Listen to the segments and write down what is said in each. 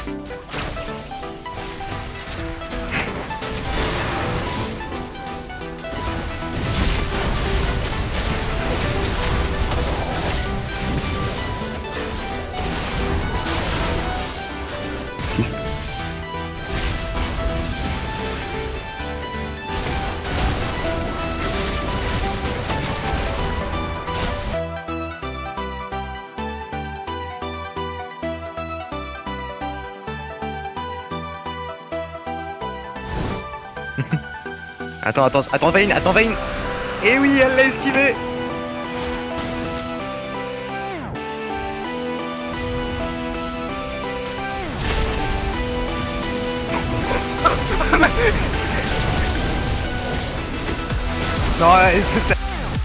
Attends, Vayne. Eh oui, elle l'a esquivé. Non, c'est...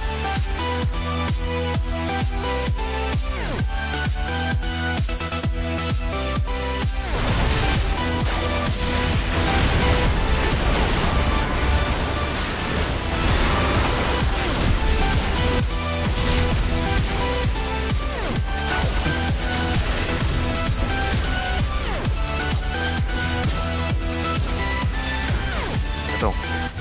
Attends.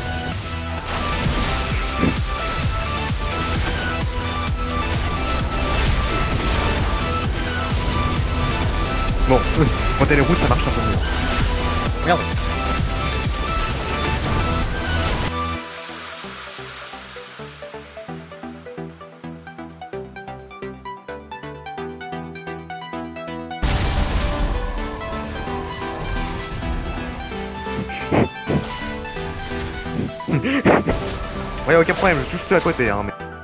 Bon, quand elle est rouge, ça marche un peu mieux. Merde. Ouais, aucun problème, je touche ceux à côté, hein, mais...